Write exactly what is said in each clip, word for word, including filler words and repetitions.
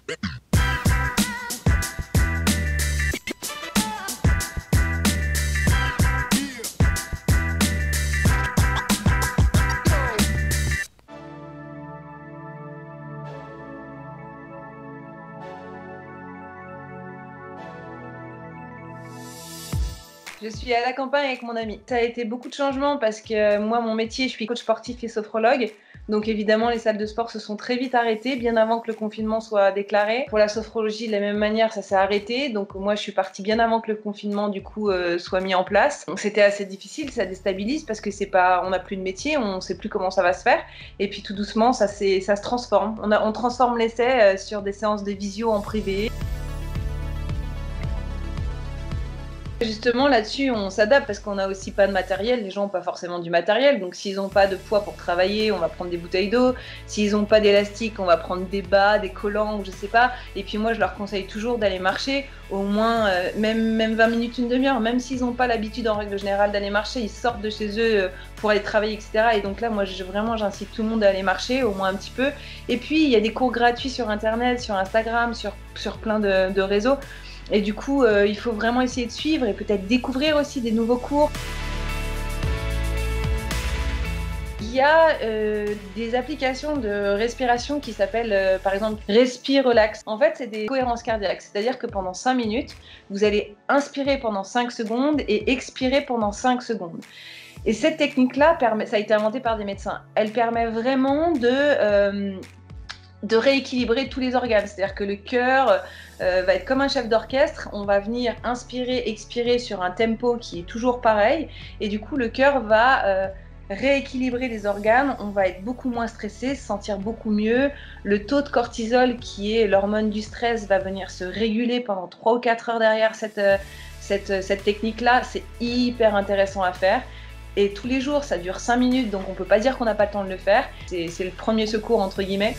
Je suis à la campagne avec mon ami. Ça a été beaucoup de changements parce que moi, mon métier, je suis coach sportif et sophrologue. Donc évidemment, les salles de sport se sont très vite arrêtées, bien avant que le confinement soit déclaré. Pour la sophrologie, de la même manière, ça s'est arrêté. Donc moi, je suis partie bien avant que le confinement, du coup, euh, soit mis en place. Donc c'était assez difficile, ça déstabilise parce que c'est pas, on n'a plus de métier, on sait plus comment ça va se faire. Et puis tout doucement, ça, ça se transforme. On, a, on transforme l'essai sur des séances de visio en privé. Justement, là-dessus, on s'adapte parce qu'on n'a aussi pas de matériel. Les gens n'ont pas forcément du matériel. Donc, s'ils n'ont pas de poids pour travailler, on va prendre des bouteilles d'eau. S'ils n'ont pas d'élastique, on va prendre des bas, des collants ou je sais pas. Et puis moi, je leur conseille toujours d'aller marcher au moins euh, même, même vingt minutes, une demi-heure. Même s'ils n'ont pas l'habitude en règle générale d'aller marcher, ils sortent de chez eux pour aller travailler, et cetera. Et donc là, moi, je, vraiment, j'incite tout le monde à aller marcher au moins un petit peu. Et puis, il y a des cours gratuits sur Internet, sur Instagram, sur, sur plein de, de réseaux. Et du coup, euh, il faut vraiment essayer de suivre et peut-être découvrir aussi des nouveaux cours. Il y a euh, des applications de respiration qui s'appellent euh, par exemple Respire Relax. En fait, c'est des cohérences cardiaques, c'est-à-dire que pendant cinq minutes, vous allez inspirer pendant cinq secondes et expirer pendant cinq secondes. Et cette technique-là, ça a été inventé par des médecins. Elle permet vraiment de... Euh, de rééquilibrer tous les organes, c'est-à-dire que le cœur euh, va être comme un chef d'orchestre, on va venir inspirer, expirer sur un tempo qui est toujours pareil, et du coup le cœur va euh, rééquilibrer les organes, on va être beaucoup moins stressé, se sentir beaucoup mieux, le taux de cortisol qui est l'hormone du stress va venir se réguler pendant trois ou quatre heures derrière cette, euh, cette, cette technique-là, c'est hyper intéressant à faire. Et tous les jours, ça dure cinq minutes, donc on ne peut pas dire qu'on n'a pas le temps de le faire, c'est le premier secours entre guillemets.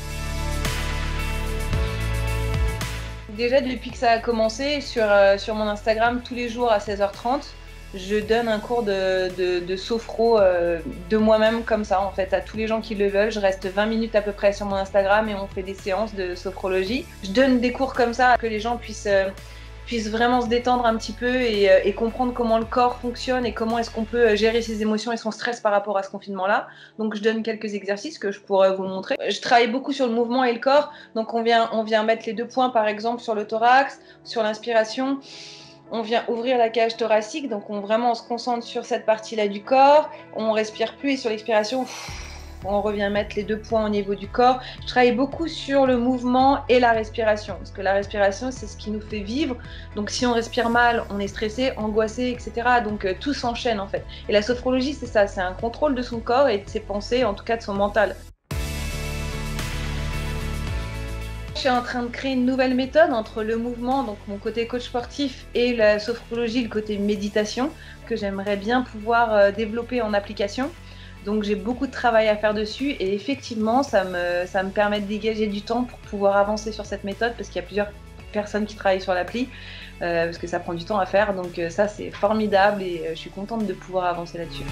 Déjà, depuis que ça a commencé, sur, euh, sur mon Instagram, tous les jours à seize heures trente, je donne un cours de, de, de sophro euh, de moi-même comme ça, en fait, à tous les gens qui le veulent. Je reste vingt minutes à peu près sur mon Instagram et on fait des séances de sophrologie. Je donne des cours comme ça, que les gens puissent... Euh, puissent vraiment se détendre un petit peu et, et comprendre comment le corps fonctionne et comment est-ce qu'on peut gérer ses émotions et son stress par rapport à ce confinement-là. Donc je donne quelques exercices que je pourrais vous montrer. Je travaille beaucoup sur le mouvement et le corps, donc on vient, on vient mettre les deux points par exemple sur le thorax, sur l'inspiration. On vient ouvrir la cage thoracique, donc on, vraiment on se concentre sur cette partie-là du corps, on respire plus et sur l'expiration, on revient mettre les deux points au niveau du corps. Je travaille beaucoup sur le mouvement et la respiration, parce que la respiration, c'est ce qui nous fait vivre. Donc si on respire mal, on est stressé, angoissé, et cetera. Donc euh, tout s'enchaîne en fait. Et la sophrologie, c'est ça, c'est un contrôle de son corps et de ses pensées, en tout cas de son mental. Je suis en train de créer une nouvelle méthode entre le mouvement, donc mon côté coach sportif, et la sophrologie, le côté méditation, que j'aimerais bien pouvoir euh, développer en application. Donc j'ai beaucoup de travail à faire dessus et effectivement ça me, ça me permet de dégager du temps pour pouvoir avancer sur cette méthode parce qu'il y a plusieurs personnes qui travaillent sur l'appli euh, parce que ça prend du temps à faire, donc euh, ça c'est formidable et euh, je suis contente de pouvoir avancer là-dessus.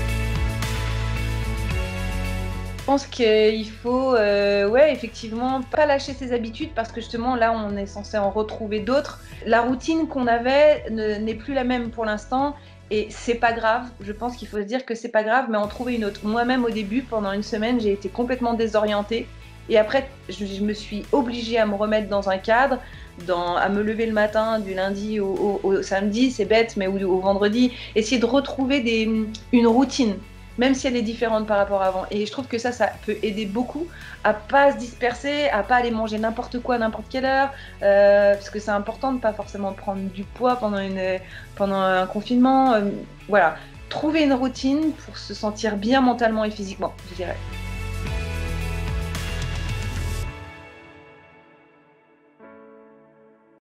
Je pense qu'il faut, euh, ouais, effectivement, pas lâcher ses habitudes parce que justement là on est censé en retrouver d'autres. La routine qu'on avait n'est plus la même pour l'instant. Et c'est pas grave, je pense qu'il faut se dire que c'est pas grave, mais en trouver une autre. Moi-même, au début, pendant une semaine, j'ai été complètement désorientée. Et après, je, je me suis obligée à me remettre dans un cadre, dans, à me lever le matin, du lundi au, au, au samedi, c'est bête, mais au, au vendredi. Essayer de retrouver des, une routine, même si elle est différente par rapport à avant. Et je trouve que ça, ça peut aider beaucoup à pas se disperser, à pas aller manger n'importe quoi à n'importe quelle heure, euh, parce que c'est important de pas forcément prendre du poids pendant, une, pendant un confinement. Euh, voilà, trouver une routine pour se sentir bien mentalement et physiquement, je dirais.